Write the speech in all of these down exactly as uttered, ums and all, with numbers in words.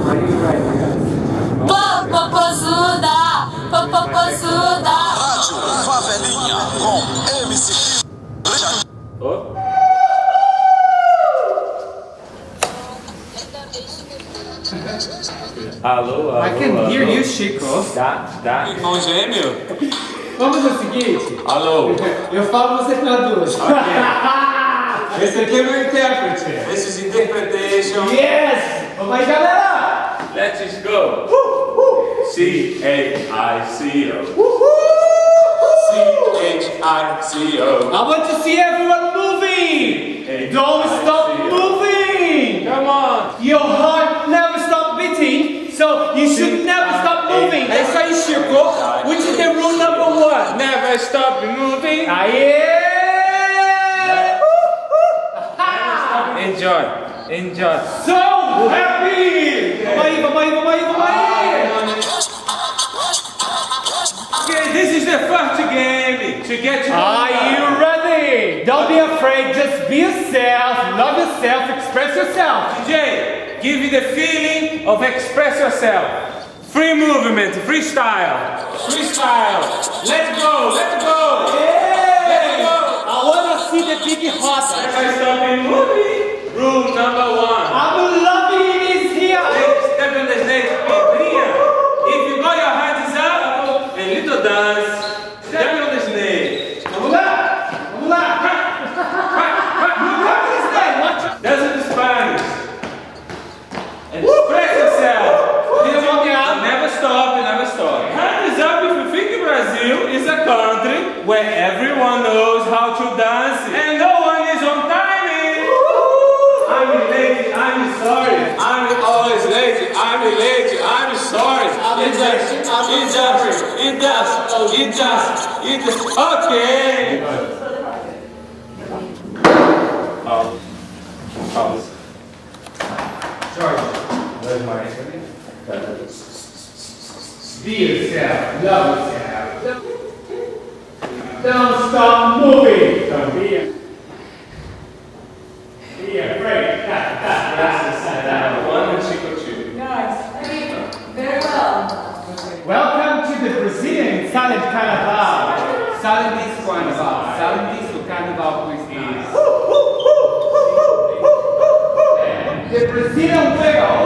Popozuda, popozuda. Rádio Favelinha com M C. Oh. Alô, alô, I can alô. hear you, Chico. Dá, dá. Irmão gêmeo? Vamos fazer o seguinte. Alô. Eu falo, você traduz. Ok. Esse aqui é meu intérprete. This is interpretation. Yes! Vamos aí, galera! Let's go. C H I C O. C H I C O. I want to see everyone moving! Don't stop moving! Come on. Your heart never stop beating, so you should never stop moving. É isso aí, Chico. Which is the rule number one? Never stop moving. Aê! Enjoy. Enjoy. So happy! Vamos aí, vamos aí, vamos aí, vamos aí! Okay, this is the first game to get to Are you ready? Don't be afraid, just be yourself, love yourself, express yourself. D J, give me the feeling of express yourself. Free movement, freestyle. Freestyle. Let's go, let's go. Yeah. Let's go. I wanna see the big hot. Never stop moving. Rule number one. I'm loving it here. Step on the stage, pedrinha. If you got your hands up, a little dance. Step on the snake. Vamos lá, vamos lá. Dance in Spanish. Express yourself. Never stop, never stop. Hands up if you think Brazil is a country where everyone knows how to dance and no one is on timing. I'm late, I'm sorry. I'm always late, I'm late, I'm sorry. It just, it just, it just, it just, it just, okay. Oh. Oh. Sorry. Where's my instrument? Be yourself, love yourself. Don't stop moving. Don't be, be afraid. One and Chico two. Nice. Very well. Welcome to the Brazilian silent carnival. Silent disco carnival. Silent disco carnival with us. The Brazilian wiggle.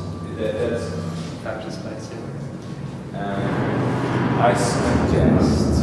I suggest